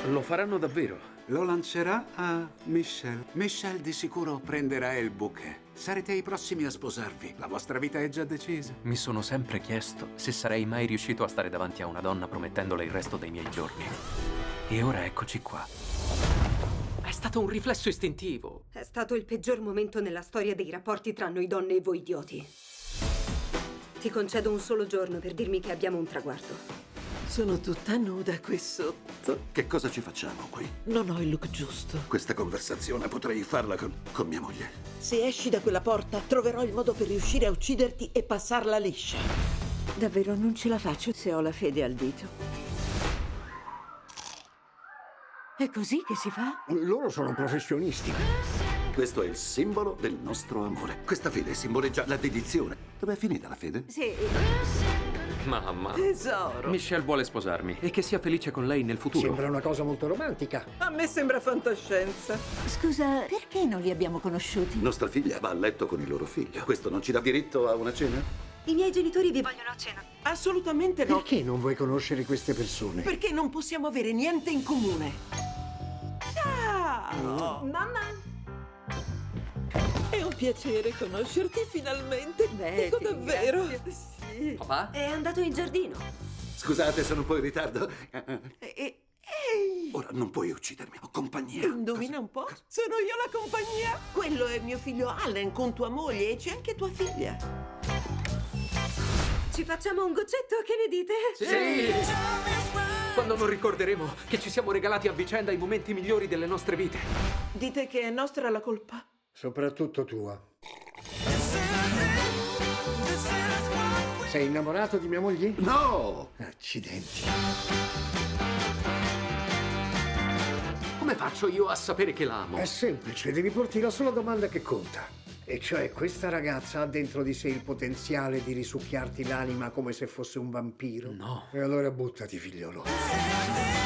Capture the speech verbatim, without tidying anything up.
lo faranno davvero. Lo lancerà a Michelle. Michelle di sicuro prenderà il bouquet. Sarete i prossimi a sposarvi. La vostra vita è già decisa. Mi sono sempre chiesto se sarei mai riuscito a stare davanti a una donna promettendole il resto dei miei giorni. E ora eccoci qua. È stato un riflesso istintivo. È stato il peggior momento nella storia dei rapporti tra noi donne e voi idioti. Ti concedo un solo giorno per dirmi che abbiamo un traguardo. Sono tutta nuda qui sotto. Che cosa ci facciamo qui? Non ho il look giusto. Questa conversazione potrei farla con, con mia moglie. Se esci da quella porta, troverò il modo per riuscire a ucciderti e passarla liscia. Davvero non ce la faccio se ho la fede al dito. È così che si fa? Loro sono professionisti. Questo è il simbolo del nostro amore. Questa fede simboleggia la dedizione. Dov'è finita la fede? Sì. Mamma. Tesoro. Michelle vuole sposarmi e che sia felice con lei nel futuro. Sembra una cosa molto romantica. A me sembra fantascienza. Scusa, perché non li abbiamo conosciuti? Nostra figlia va a letto con il loro figlio. Questo non ci dà diritto a una cena? I miei genitori vi vogliono a cena. Assolutamente no. Perché non vuoi conoscere queste persone? Perché non possiamo avere niente in comune. Ciao! Mamma! È un piacere conoscerti finalmente. Beh, Dico sì, davvero. grazie. Papà? È andato in giardino. Scusate, sono un po' in ritardo. E, e- ehi! Ora non puoi uccidermi, ho compagnia. Indovina un po'? Sono io la compagnia. Quello è mio figlio Allen con tua moglie e c'è anche tua figlia. Ci facciamo un goccetto, che ne dite? Sì! Quando non ricorderemo che ci siamo regalati a vicenda i momenti migliori delle nostre vite. Dite che è nostra la colpa? Soprattutto tua. Sei innamorato di mia moglie? No! Accidenti. Come faccio io a sapere che l'amo? È semplice, devi porti la sola domanda che conta. E cioè, questa ragazza ha dentro di sé il potenziale di risucchiarti l'anima come se fosse un vampiro? No. E allora buttati, figliolo.